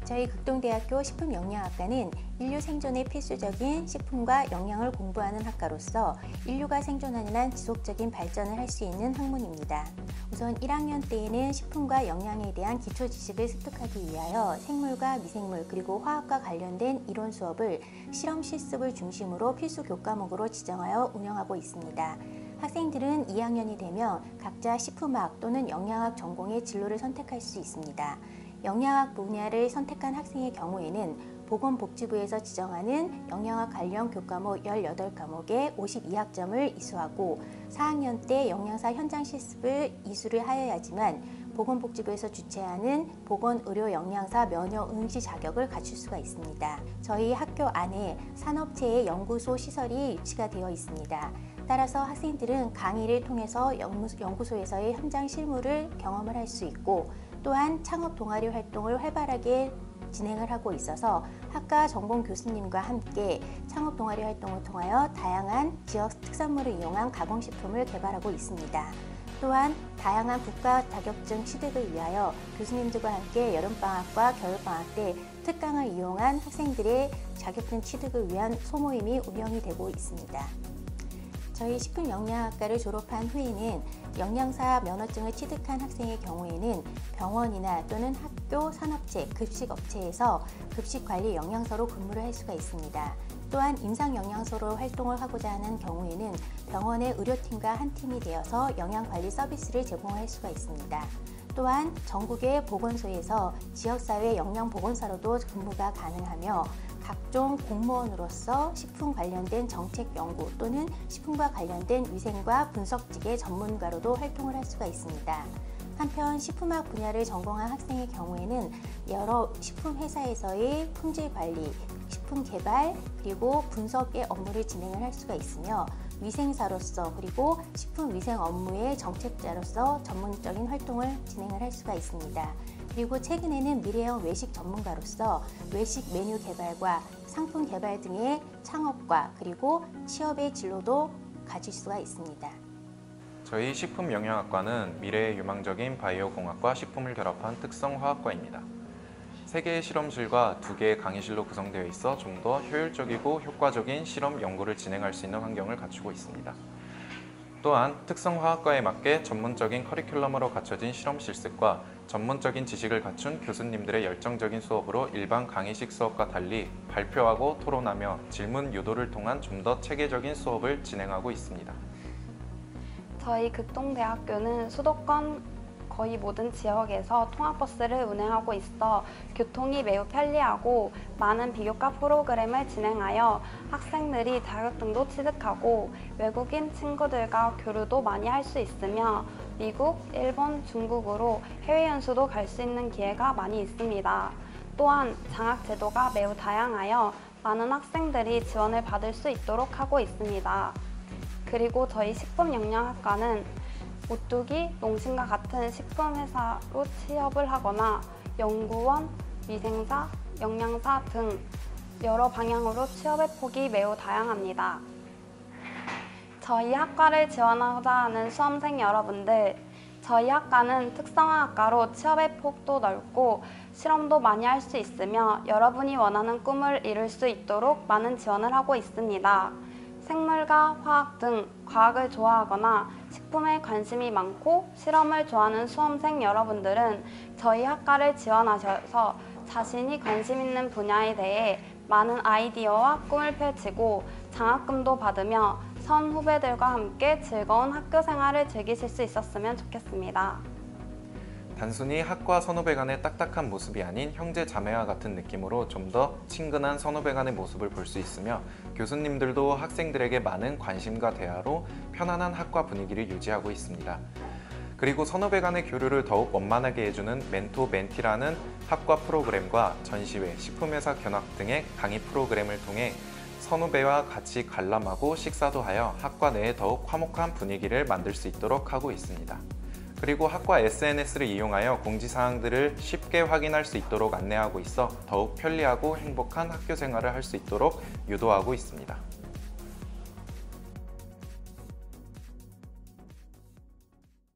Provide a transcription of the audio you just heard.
저희 극동대학교 식품영양학과는 인류 생존에 필수적인 식품과 영양을 공부하는 학과로서 인류가 생존하는 한 지속적인 발전을 할 수 있는 학문입니다. 우선 1학년 때에는 식품과 영양에 대한 기초 지식을 습득하기 위하여 생물과 미생물 그리고 화학과 관련된 이론 수업을 실험 실습을 중심으로 필수 교과목으로 지정하여 운영하고 있습니다. 학생들은 2학년이 되면 각자 식품학 또는 영양학 전공의 진로를 선택할 수 있습니다. 영양학 분야를 선택한 학생의 경우에는 보건복지부에서 지정하는 영양학 관련 교과목 18과목에 52학점을 이수하고 4학년 때 영양사 현장 실습을 이수를 하여야지만 보건복지부에서 주최하는 보건의료영양사 면허응시 자격을 갖출 수가 있습니다. 저희 학교 안에 산업체의 연구소 시설이 유치가 되어 있습니다. 따라서 학생들은 강의를 통해서 연구소에서의 현장 실무를 경험을 할 수 있고 또한 창업 동아리 활동을 활발하게 진행을 하고 있어서 학과 전공 교수님과 함께 창업 동아리 활동을 통하여 다양한 지역 특산물을 이용한 가공식품을 개발하고 있습니다. 또한 다양한 국가 자격증 취득을 위하여 교수님들과 함께 여름방학과 겨울방학 때 특강을 이용한 학생들의 자격증 취득을 위한 소모임이 운영이 되고 있습니다. 저희 식품영양학과를 졸업한 후에는 영양사 면허증을 취득한 학생의 경우에는 병원이나 또는 학교 산업체, 급식업체에서 급식관리 영양사로 근무를 할 수가 있습니다. 또한 임상영양사로 활동을 하고자 하는 경우에는 병원의 의료팀과 한 팀이 되어서 영양관리 서비스를 제공할 수가 있습니다. 또한 전국의 보건소에서 지역사회 영양보건사로도 근무가 가능하며 각종 공무원으로서 식품 관련된 정책 연구 또는 식품과 관련된 위생과 분석직의 전문가로도 활동을 할 수가 있습니다. 한편 식품학 분야를 전공한 학생의 경우에는 여러 식품 회사에서의 품질 관리, 식품 개발 그리고 분석의 업무를 진행을 할 수가 있으며 위생사로서 그리고 식품 위생 업무의 정책자로서 전문적인 활동을 진행을 할 수가 있습니다. 그리고 최근에는 미래형 외식 전문가로서 외식 메뉴 개발과 상품 개발 등의 창업과 그리고 취업의 진로도 가질 수가 있습니다. 저희 식품영양학과는 미래의 유망적인 바이오공학과 식품을 결합한 특성화학과입니다. 3개의 실험실과 2개의 강의실로 구성되어 있어 좀 더 효율적이고 효과적인 실험 연구를 진행할 수 있는 환경을 갖추고 있습니다. 또한 특성화학과에 맞게 전문적인 커리큘럼으로 갖춰진 실험 실습과 전문적인 지식을 갖춘 교수님들의 열정적인 수업으로 일반 강의식 수업과 달리 발표하고 토론하며 질문 유도를 통한 좀 더 체계적인 수업을 진행하고 있습니다. 저희 극동대학교는 수도권 거의 모든 지역에서 통학버스를 운행하고 있어 교통이 매우 편리하고 많은 비교과 프로그램을 진행하여 학생들이 자격증도 취득하고 외국인 친구들과 교류도 많이 할 수 있으며 미국, 일본, 중국으로 해외 연수도 갈 수 있는 기회가 많이 있습니다. 또한 장학 제도가 매우 다양하여 많은 학생들이 지원을 받을 수 있도록 하고 있습니다. 그리고 저희 식품영양학과는 오뚜기, 농심과 같은 식품회사로 취업을 하거나 연구원, 위생사, 영양사 등 여러 방향으로 취업의 폭이 매우 다양합니다. 저희 학과를 지원하고자 하는 수험생 여러분들, 저희 학과는 특성화학과로 취업의 폭도 넓고 실험도 많이 할 수 있으며 여러분이 원하는 꿈을 이룰 수 있도록 많은 지원을 하고 있습니다. 생물과 화학 등 과학을 좋아하거나 식품에 관심이 많고 실험을 좋아하는 수험생 여러분들은 저희 학과를 지원하셔서 자신이 관심 있는 분야에 대해 많은 아이디어와 꿈을 펼치고 장학금도 받으며 선 후배들과 함께 즐거운 학교 생활을 즐기실 수 있었으면 좋겠습니다. 단순히 학과 선후배 간의 딱딱한 모습이 아닌 형제 자매와 같은 느낌으로 좀 더 친근한 선후배 간의 모습을 볼 수 있으며 교수님들도 학생들에게 많은 관심과 대화로 편안한 학과 분위기를 유지하고 있습니다. 그리고 선후배 간의 교류를 더욱 원만하게 해주는 멘토-멘티라는 학과 프로그램과 전시회, 식품회사 견학 등의 강의 프로그램을 통해 선후배와 같이 관람하고 식사도 하여 학과 내에 더욱 화목한 분위기를 만들 수 있도록 하고 있습니다. 그리고 학과 SNS를 이용하여 공지사항들을 쉽게 확인할 수 있도록 안내하고 있어 더욱 편리하고 행복한 학교 생활을 할 수 있도록 유도하고 있습니다.